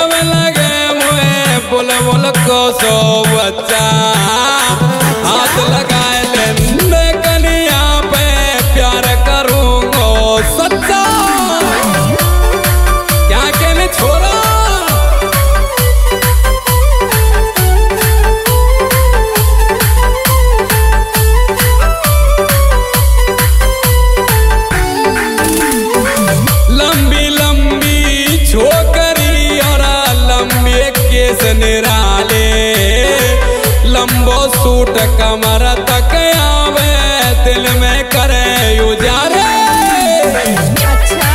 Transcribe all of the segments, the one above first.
जब लगे मुए बोल बोल को सो बच्चा हाथ लगाए लेंदे कनिया पे प्यार करूंगो सच्चा क्या कहने छोरा निराले लंबो सूट कमर तक आवे दिल में करे उजारे। अच्छा।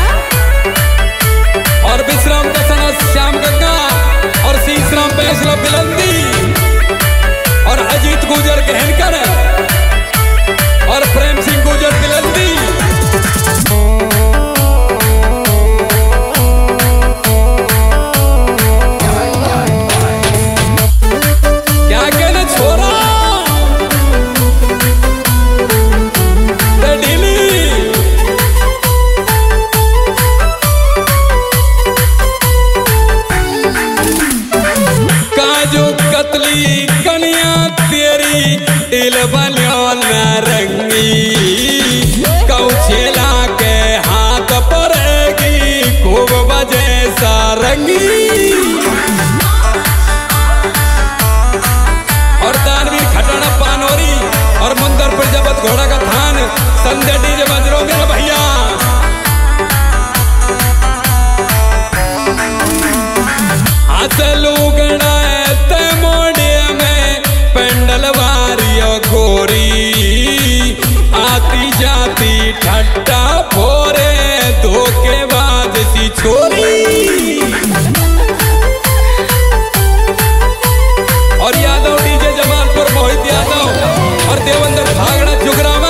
और विश्राम का सना श्याम गंगा और सीसराम फैसला बिलंदी और अजीत गुजर गहन करे और प्रेम सिंह गुजर बिलंदी। कनिया तेरी दिल बलियो नारंगी कौशेला के हाथ पड़ेगी खूब बजे सारंगी। और दानवीर खटाना पानोरी और मुंदर प्रजापत घोड़ा का थान संध्या डीजे बजरोगे ना भैया। हसलू गड़ा गोरी आती जाती ठट्टा फोरे धोखेबाज सी छोरी। और यादव डीजे जमालपुर मोहित यादव और देवेंद्र भागड़ा जुगरामन।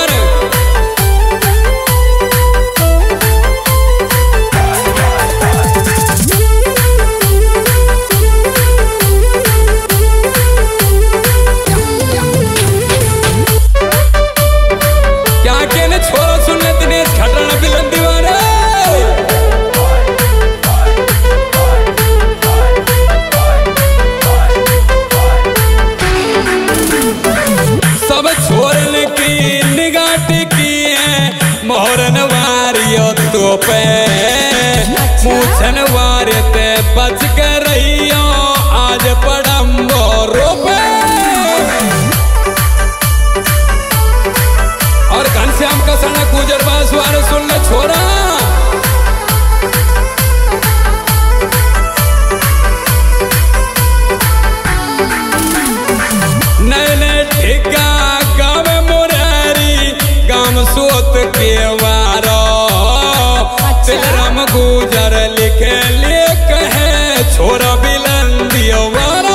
मोहरन वारियो तो पे पूछन वारे ते बच कर रहियो आज पड़म्बो रोपे। और घनश्याम का सना गुजर बास वारे सुन ले छोरा नैने ठिका गावे मुरारी गाम सोत के वारो तेरम गुजर लिखे लिख है छोरा बिलंदी वारो।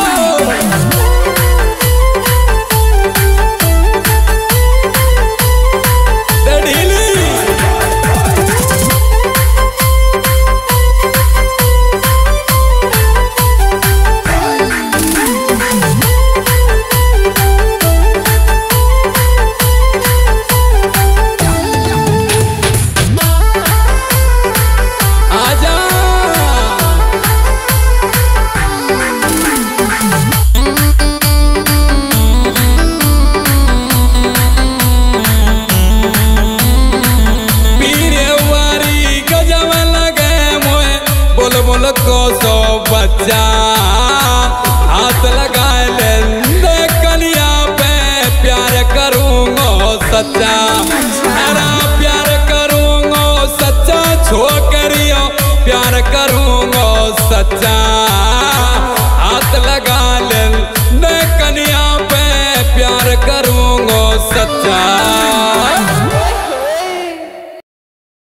को सो बच्चा हाथ लगाए लेंदे कनिया पे प्यार करूंगो सच्चा अरे प्यार करूंगो सच्चा छोकरियों प्यार करूंगो सच्चा।